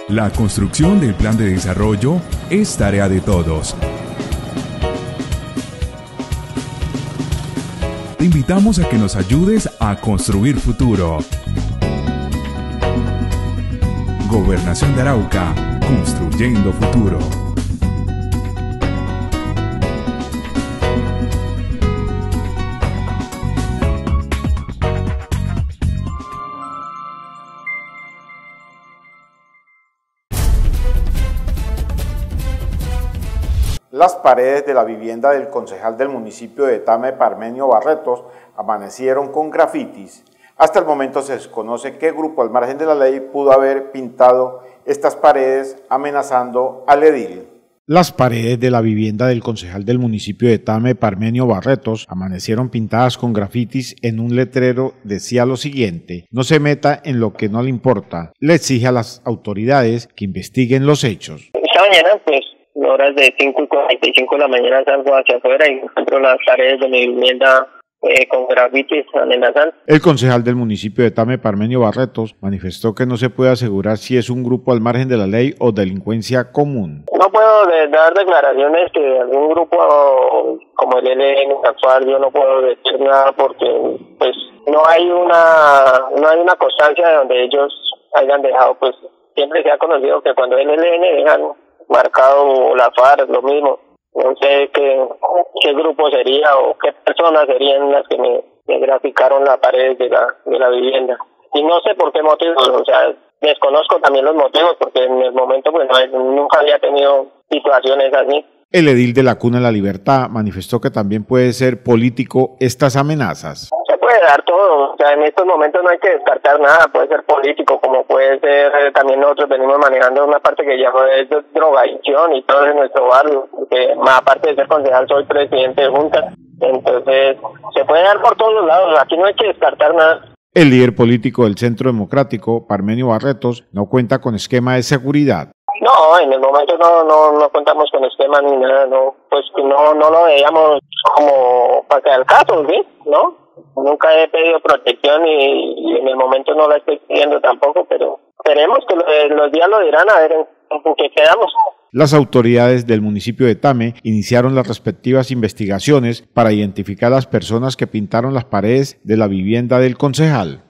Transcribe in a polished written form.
La construcción del plan de desarrollo es tarea de todos. Te invitamos a que nos ayudes a construir futuro. Gobernación de Arauca, construyendo futuro. Las paredes de la vivienda del concejal del municipio de Tame, Parmenio Barretos, amanecieron con grafitis. Hasta el momento se desconoce qué grupo al margen de la ley pudo haber pintado estas paredes amenazando al edil. Las paredes de la vivienda del concejal del municipio de Tame, Parmenio Barretos, amanecieron pintadas con grafitis. En un letrero decía lo siguiente: no se meta en lo que no le importa. Le exige a las autoridades que investiguen los hechos. Esta mañana, horas de 5:45 de la mañana, salgo hacia afuera y encuentro las paredes de mi vivienda con grafitis amenazantes. El concejal del municipio de Tame, Parmenio Barretos, manifestó que no se puede asegurar si es un grupo al margen de la ley o delincuencia común. No puedo dar declaraciones que algún grupo como el ELN actual, yo no puedo decir nada porque no hay una constancia de donde ellos hayan dejado, siempre se ha conocido que cuando el ELN dejan marcado la FARC, lo mismo. No sé qué grupo sería o qué personas serían las que me graficaron la pared de la vivienda. Y no sé por qué motivos, desconozco también los motivos porque en el momento nunca había tenido situaciones así. El edil de la Cuna de la Libertad manifestó que también puede ser político estas amenazas. Se puede dar todo, en estos momentos no hay que descartar nada, puede ser político, como puede ser, también nosotros venimos manejando una parte que llamo de drogadicción y todo en nuestro barrio, porque más aparte de ser concejal soy presidente de junta, entonces se puede dar por todos los lados, aquí no hay que descartar nada. El líder político del Centro Democrático, Parmenio Barretos, no cuenta con esquema de seguridad. No, en el momento no contamos con esquema ni nada, no lo veíamos como para que al caso, ¿sí? ¿No? Nunca he pedido protección y en el momento no la estoy pidiendo tampoco, pero esperemos que los días lo dirán a ver en qué quedamos. Las autoridades del municipio de Tame iniciaron las respectivas investigaciones para identificar a las personas que pintaron las paredes de la vivienda del concejal.